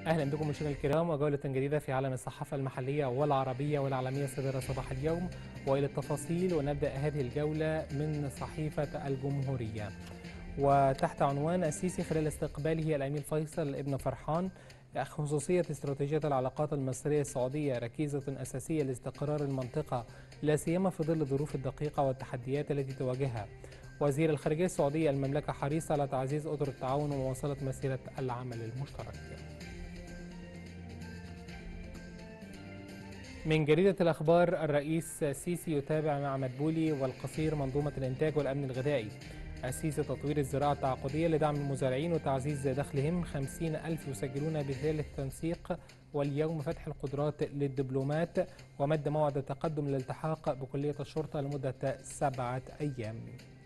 أهلا بكم مشاهدينا الكرام وجولة جديدة في عالم الصحافة المحلية والعربية والعالمية الصادرة صباح اليوم، وإلى التفاصيل. ونبدأ هذه الجولة من صحيفة الجمهورية، وتحت عنوان السيسي خلال استقباله الأمير فيصل ابن فرحان: خصوصية استراتيجية العلاقات المصرية السعودية ركيزة أساسية لاستقرار المنطقة، لا سيما في ظل الظروف الدقيقة والتحديات التي تواجهها. وزير الخارجية السعودية: المملكة حريصة على تعزيز أطر التعاون ومواصلة مسيرة العمل المشترك. من جريدة الأخبار: الرئيس السيسي يتابع مع مدبولي والقصير منظومة الإنتاج والأمن الغذائي. السيسي: تطوير الزراعة التعاقدية لدعم المزارعين وتعزيز دخلهم، 50,000 يسجلون بثالث تنسيق. واليوم فتح القدرات للدبلومات، ومد موعد التقدم للالتحاق بكلية الشرطة لمدة 7 أيام.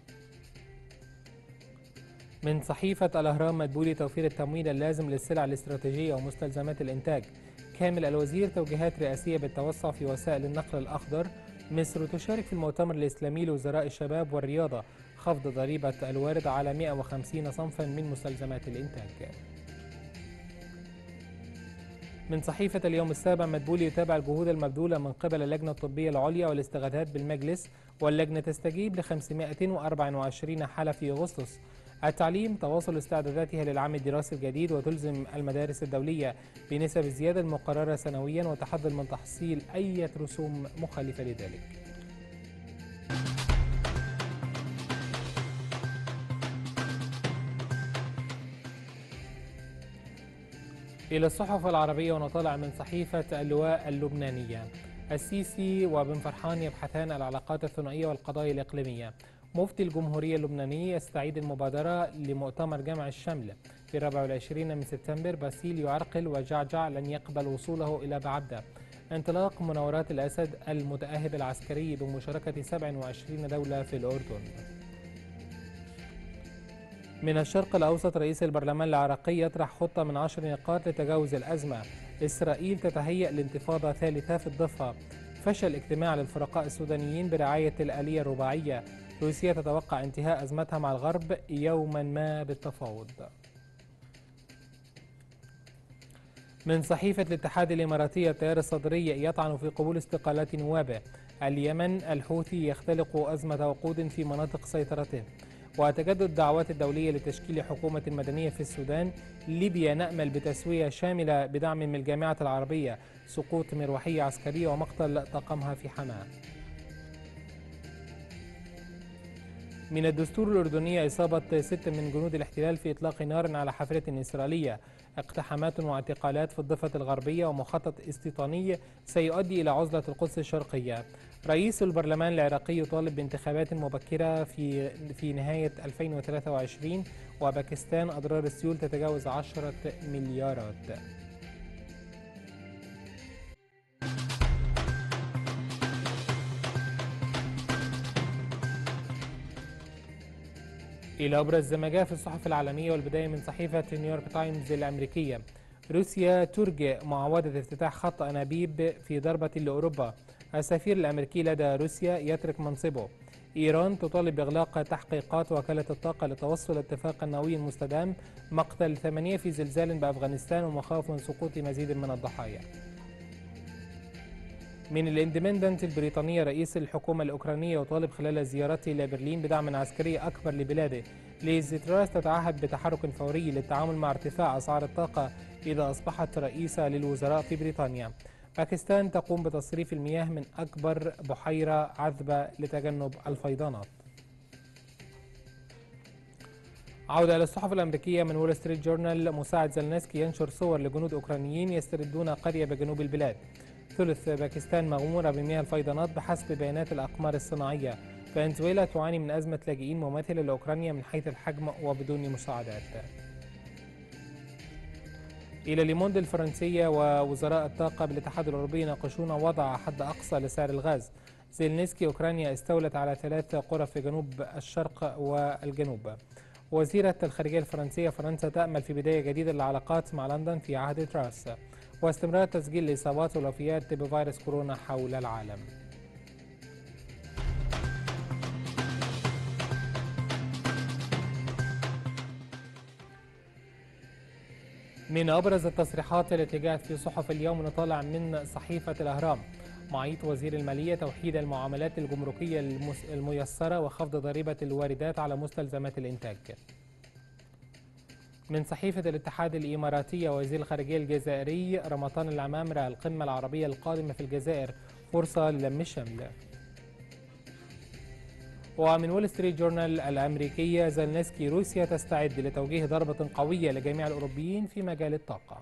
من صحيفة الأهرام: مدبولي: توفير التمويل اللازم للسلع الاستراتيجية ومستلزمات الإنتاج. كامل الوزير: توجيهات رئاسية بالتوسع في وسائل النقل الأخضر. مصر تشارك في المؤتمر الإسلامي لوزراء الشباب والرياضة، خفض ضريبة الوارد على 150 صنفا من مستلزمات الإنتاج. من صحيفة اليوم السابع: مدبولي يتابع الجهود المبذولة من قبل اللجنة الطبية العليا والاستغاثات بالمجلس، واللجنة تستجيب ل 524 حالة في أغسطس. التعليم: تواصل استعداداتها للعام الدراسي الجديد، وتلزم المدارس الدولية بنسب الزيادة المقررة سنويا، وتحذر من تحصيل أي رسوم مخالفة لذلك. إلى الصحف العربية، ونطلع من صحيفة اللواء اللبنانية: السيسي وبن فرحان يبحثان العلاقات الثنائية والقضايا الإقليمية. مفتي الجمهورية اللبنانية يستعيد المبادرة لمؤتمر جمع الشمل في 24 من سبتمبر. باسيل يعرقل وجعجع لن يقبل وصوله إلى بعبدة. انطلاق مناورات الأسد المتأهب العسكري بمشاركة 27 دولة في الأردن. من الشرق الأوسط: رئيس البرلمان العراقي يطرح خطة من 10 نقاط لتجاوز الأزمة. إسرائيل تتهيأ لانتفاضة ثالثة في الضفة. فشل اجتماع للفرقاء السودانيين برعاية الآلية الرباعية. روسيا تتوقع انتهاء أزمتها مع الغرب يوما ما بالتفاوض. من صحيفة الاتحاد الإماراتية: التيار الصدري يطعن في قبول استقالات نوابه. اليمن: الحوثي يختلق أزمة وقود في مناطق سيطرته. وتجدد الدعوات الدولية لتشكيل حكومة مدنية في السودان. ليبيا: نأمل بتسوية شاملة بدعم من الجامعة العربية. سقوط مروحية عسكرية ومقتل طاقمها في حماة. من الدستور الأردني: إصابة 6 من جنود الاحتلال في إطلاق نار على حافلة إسرائيلية. اقتحامات واعتقالات في الضفة الغربية، ومخطط استيطاني سيؤدي إلى عزلة القدس الشرقية. رئيس البرلمان العراقي يطالب بانتخابات مبكرة في نهاية 2023. وباكستان: أضرار السيول تتجاوز 10 مليارات. إلى أبرز ما جاء في الصحف العالمية، والبداية من صحيفة نيويورك تايمز الأمريكية: روسيا ترجئ معاودة افتتاح خط أنابيب في ضربة لأوروبا. السفير الأمريكي لدى روسيا يترك منصبه. إيران تطالب بإغلاق تحقيقات وكالة الطاقة لتوصل اتفاق نووي مستدام. مقتل 8 في زلزال بأفغانستان، ومخاوف من سقوط مزيد من الضحايا. من الاندبندنت البريطانية: رئيس الحكومة الأوكرانية يطالب خلال زيارته إلى برلين بدعم عسكري أكبر لبلاده. ليز تراس تتعهد بتحرك فوري للتعامل مع ارتفاع أسعار الطاقة إذا أصبحت رئيسة للوزراء في بريطانيا. باكستان تقوم بتصريف المياه من أكبر بحيرة عذبة لتجنب الفيضانات. عودة إلى الصحف الأمريكية: من وول ستريت جورنال: مساعد زلنسكي ينشر صور لجنود أوكرانيين يستردون قرية بجنوب البلاد. ثلث باكستان مغمورة بمياه الفيضانات بحسب بيانات الأقمار الصناعية. فنزويلا تعاني من أزمة لاجئين مماثلة لأوكرانيا من حيث الحجم وبدون مساعدات. إلى ليموند الفرنسية: ووزراء الطاقة بالاتحاد الأوروبي يناقشون وضع حد أقصى لسعر الغاز. زيلينسكي: أوكرانيا استولت على 3 قرى في جنوب الشرق والجنوب. وزيرة الخارجية الفرنسية: فرنسا تأمل في بداية جديدة للعلاقات مع لندن في عهد تراس. واستمرار تسجيل الإصابات والوفيات بفيروس كورونا حول العالم. من أبرز التصريحات التي جاءت في صحف اليوم نطالع من صحيفة الأهرام: معيط وزير المالية توحيد المعاملات الجمركية الميسرة وخفض ضريبة الواردات على مستلزمات الإنتاج. من صحيفة الاتحاد الإماراتية: وزير الخارجية الجزائري رمضان العمامرة القمة العربية القادمة في الجزائر فرصة للم الشمل. ومن وول ستريت جورنال الأمريكية: زلنسكي روسيا تستعد لتوجيه ضربة قوية لجميع الأوروبيين في مجال الطاقة.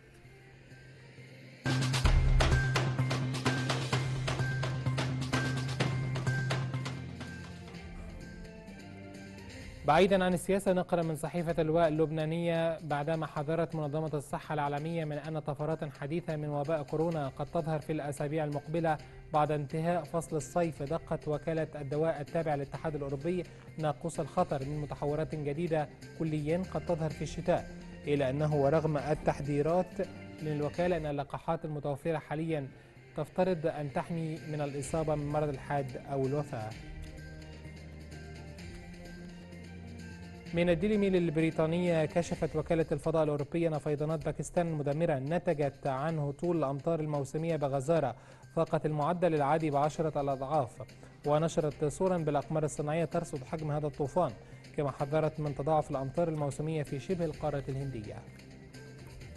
بعيدا عن السياسة، نقرأ من صحيفة اللواء اللبنانية: بعدما حذرت منظمة الصحة العالمية من أن طفرات حديثة من وباء كورونا قد تظهر في الأسابيع المقبلة بعد انتهاء فصل الصيف، دقت وكالة الدواء التابعة للاتحاد الأوروبي ناقوس الخطر من متحورات جديدة كليا قد تظهر في الشتاء، إلى أنه ورغم التحذيرات من الوكالة أن اللقاحات المتوفرة حاليا تفترض أن تحمي من الإصابة من مرض الحاد أو الوفاة. من الديلي ميل البريطانية: كشفت وكالة الفضاء الأوروبية أن فيضانات باكستان المدمرة نتجت عن هطول الأمطار الموسمية بغزارة فاقت المعدل العادي ب10 الأضعاف، ونشرت صورا بالأقمار الصناعية ترصد حجم هذا الطوفان، كما حذرت من تضاعف الأمطار الموسمية في شبه القارة الهندية.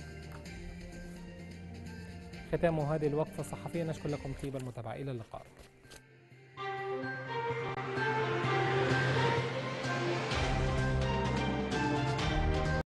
ختام هذه الوقفة الصحفية، نشكر لكم طيب المتابعة، إلى اللقاء.